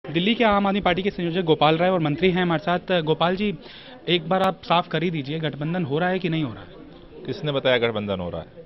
दिल्ली के आम आदमी पार्टी के संयोजक गोपाल राय और मंत्री हैं हमारे साथ। गोपाल जी, एक बार आप साफ कर ही दीजिए, गठबंधन हो रहा है कि नहीं हो रहा है? किसने बताया गठबंधन हो रहा है?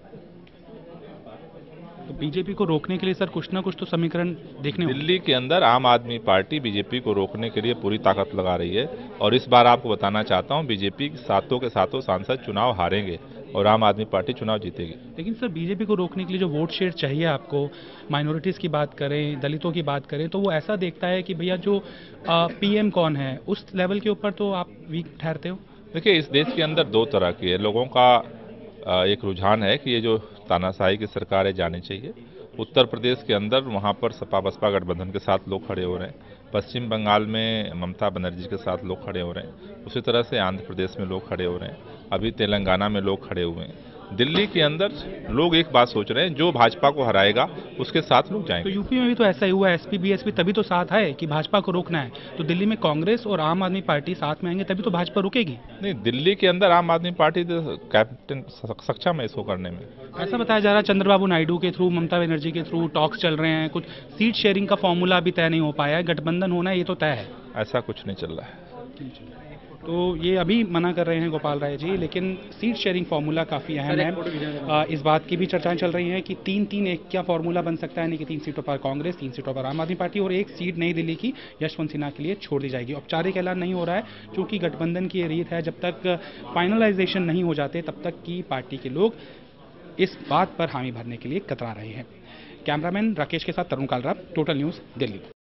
तो बीजेपी को रोकने के लिए सर कुछ ना कुछ तो समीकरण देखने होंगे। दिल्ली के अंदर आम आदमी पार्टी बीजेपी को रोकने के लिए पूरी ताकत लगा रही है और इस बार आपको बताना चाहता हूं, बीजेपी सातों के सातों सांसद चुनाव हारेंगे और आम आदमी पार्टी चुनाव जीतेगी। लेकिन सर बीजेपी को रोकने के लिए जो वोट शेयर चाहिए आपको, माइनॉरिटीज़ की बात करें, दलितों की बात करें, तो वो ऐसा देखता है कि भैया जो पीएम कौन है उस लेवल के ऊपर तो आप वीक ठहरते हो। देखिए, इस देश के अंदर दो तरह की है लोगों का। एक रुझान है कि ये जो तानाशाही की सरकार है जानी चाहिए। उत्तर प्रदेश के अंदर वहाँ पर सपा बसपा गठबंधन के साथ लोग खड़े हो रहे हैं। पश्चिम बंगाल में ममता बनर्जी के साथ लोग खड़े हो रहे हैं। उसी तरह से आंध्र प्रदेश में लोग खड़े हो रहे हैं। अभी तेलंगाना में लोग खड़े हुए हैं। दिल्ली के अंदर लोग एक बात सोच रहे हैं, जो भाजपा को हराएगा उसके साथ लोग तो जाएंगे। यूपी में भी तो ऐसा ही हुआ, एसपी बीएसपी तभी तो साथ आए कि भाजपा को रोकना है। तो दिल्ली में कांग्रेस और आम आदमी पार्टी साथ में आएंगे तभी तो भाजपा रुकेगी। नहीं, दिल्ली के अंदर आम आदमी पार्टी तो कैप्टन सक्षम है इसको करने में। ऐसा बताया जा रहा है चंद्रबाबू नायडू के थ्रू, ममता बनर्जी के थ्रू टॉक्स चल रहे हैं, कुछ सीट शेयरिंग का फॉर्मूला अभी तय नहीं हो पाया है, गठबंधन होना है ये तो तय है। ऐसा कुछ नहीं चल रहा है। तो ये अभी मना कर रहे हैं गोपाल राय जी, लेकिन सीट शेयरिंग फार्मूला काफ़ी अहम है। इस बात की भी चर्चाएं चल रही हैं कि 3-3-1 क्या फार्मूला बन सकता है, यानी कि 3 सीटों पर कांग्रेस, 3 सीटों पर आम आदमी पार्टी और 1 सीट नई दिल्ली की यशवंत सिन्हा के लिए छोड़ दी जाएगी। औपचारिक ऐलान नहीं हो रहा है क्योंकि गठबंधन की ये रीत है, जब तक फाइनलाइजेशन नहीं हो जाते तब तक की पार्टी के लोग इस बात पर हामी भरने के लिए कतरा रहे हैं। कैमरामैन राकेश के साथ तरुण कालरा, टोटल न्यूज़, दिल्ली।